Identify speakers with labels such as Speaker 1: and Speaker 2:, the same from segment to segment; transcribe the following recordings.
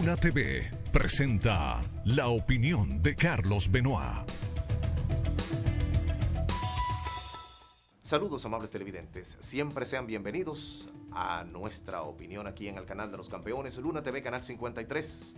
Speaker 1: Luna TV presenta la opinión de Carlos Benoit.
Speaker 2: Saludos, amables televidentes, siempre sean bienvenidos a nuestra opinión aquí en el canal de los campeones, Luna TV, canal 53.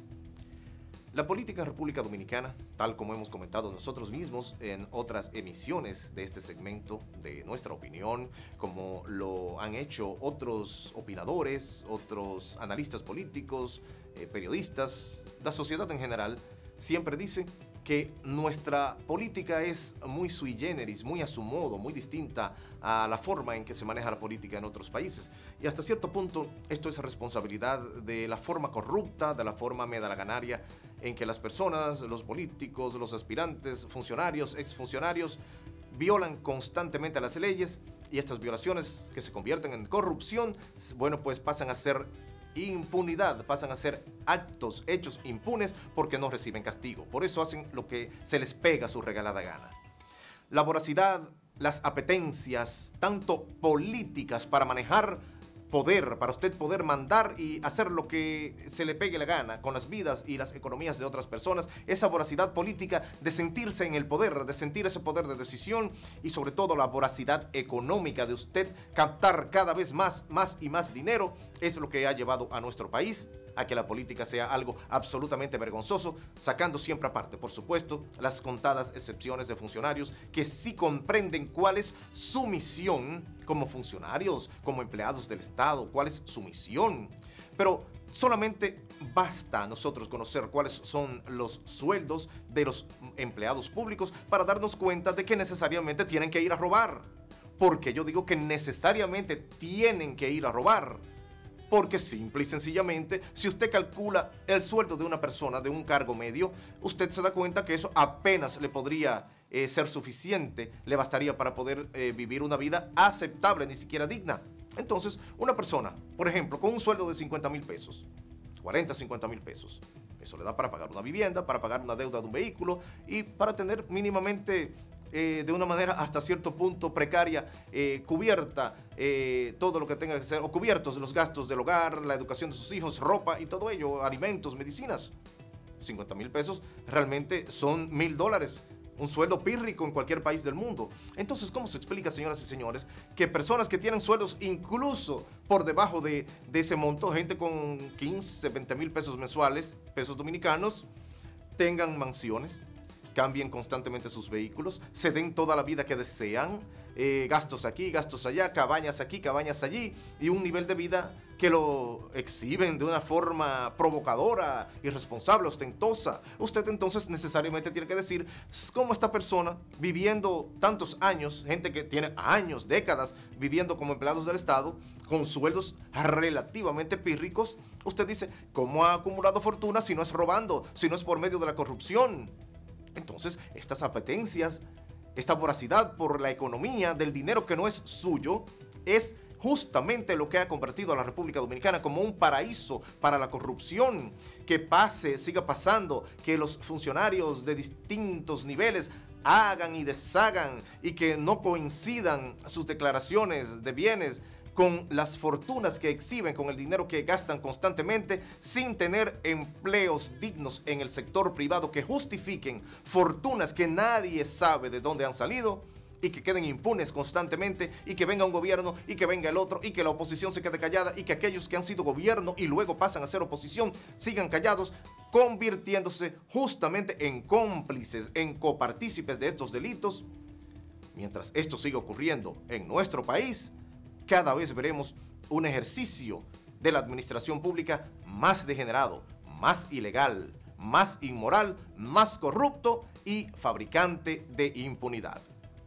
Speaker 2: La política en República Dominicana, tal como hemos comentado nosotros mismos en otras emisiones de este segmento de nuestra opinión, como lo han hecho otros opinadores, otros analistas políticos, periodistas, la sociedad en general, siempre dice que nuestra política es muy sui generis, muy a su modo, muy distinta a la forma en que se maneja la política en otros países. Y hasta cierto punto esto es responsabilidad de la forma corrupta, de la forma medalaganaria en que las personas, los políticos, los aspirantes, funcionarios, exfuncionarios, violan constantemente las leyes, y estas violaciones que se convierten en corrupción, bueno, pues pasan a ser impunidad, pasan a ser hechos impunes porque no reciben castigo. Por eso hacen lo que se les pega a su regalada gana. La voracidad, las apetencias, tanto políticas para manejar poder, para usted poder mandar y hacer lo que se le pegue la gana con las vidas y las economías de otras personas, esa voracidad política de sentirse en el poder, de sentir ese poder de decisión, y sobre todo la voracidad económica de usted captar cada vez más y más dinero, es lo que ha llevado a nuestro país a que la política sea algo absolutamente vergonzoso, sacando siempre aparte, por supuesto, las contadas excepciones de funcionarios que sí comprenden cuál es su misión como funcionarios, como empleados del Estado, cuál es su misión. Pero solamente basta a nosotros conocer cuáles son los sueldos de los empleados públicos para darnos cuenta de que necesariamente tienen que ir a robar. Porque yo digo que necesariamente tienen que ir a robar. Porque simple y sencillamente, si usted calcula el sueldo de una persona de un cargo medio, usted se da cuenta que eso apenas le podría ser suficiente, le bastaría para poder vivir una vida aceptable, ni siquiera digna. Entonces, una persona, por ejemplo, con un sueldo de 50,000 pesos, 40, 50,000 pesos, eso le da para pagar una vivienda, para pagar una deuda de un vehículo y para tener mínimamente, de una manera hasta cierto punto precaria, cubierta todo lo que tenga que ser, o cubiertos los gastos del hogar, la educación de sus hijos, ropa y todo ello, alimentos, medicinas. 50,000 pesos realmente son $1,000, un sueldo pírrico en cualquier país del mundo. Entonces, ¿cómo se explica, señoras y señores, que personas que tienen sueldos incluso por debajo de ese monto, gente con 15, 20,000 pesos mensuales, pesos dominicanos, tengan mansiones, cambien constantemente sus vehículos, se den toda la vida que desean, gastos aquí, gastos allá, cabañas aquí, cabañas allí, y un nivel de vida que lo exhiben de una forma provocadora, irresponsable, ostentosa? Usted entonces necesariamente tiene que decir cómo esta persona, viviendo tantos años, gente que tiene años, décadas, viviendo como empleados del Estado, con sueldos relativamente pírricos, usted dice, ¿cómo ha acumulado fortuna si no es robando, si no es por medio de la corrupción? Entonces, estas apetencias, esta voracidad por la economía del dinero que no es suyo, es justamente lo que ha convertido a la República Dominicana como un paraíso para la corrupción. Que siga pasando, que los funcionarios de distintos niveles hagan y deshagan y que no coincidan sus declaraciones de bienes con las fortunas que exhiben, con el dinero que gastan constantemente, sin tener empleos dignos en el sector privado que justifiquen fortunas que nadie sabe de dónde han salido y que queden impunes constantemente, y que venga un gobierno y que venga el otro y que la oposición se quede callada y que aquellos que han sido gobierno y luego pasan a ser oposición sigan callados, convirtiéndose justamente en cómplices, en copartícipes de estos delitos. Mientras esto siga ocurriendo en nuestro país, cada vez veremos un ejercicio de la administración pública más degenerado, más ilegal, más inmoral, más corrupto y fabricante de impunidad.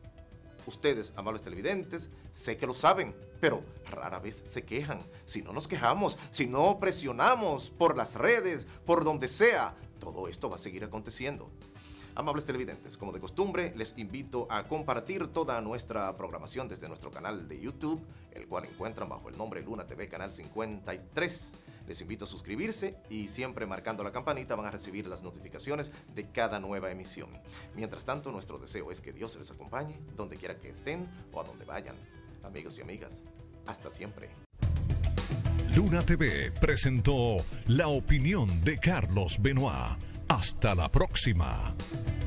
Speaker 2: Ustedes, amables televidentes, sé que lo saben, pero rara vez se quejan. Si no nos quejamos, si no presionamos por las redes, por donde sea, todo esto va a seguir aconteciendo. Amables televidentes, como de costumbre, les invito a compartir toda nuestra programación desde nuestro canal de YouTube, el cual encuentran bajo el nombre Luna TV Canal 53. Les invito a suscribirse y siempre marcando la campanita van a recibir las notificaciones de cada nueva emisión. Mientras tanto, nuestro deseo es que Dios les acompañe donde quiera que estén o a donde vayan. Amigos y amigas, hasta siempre.
Speaker 1: Luna TV presentó la opinión de Carlos Benoit. Hasta la próxima.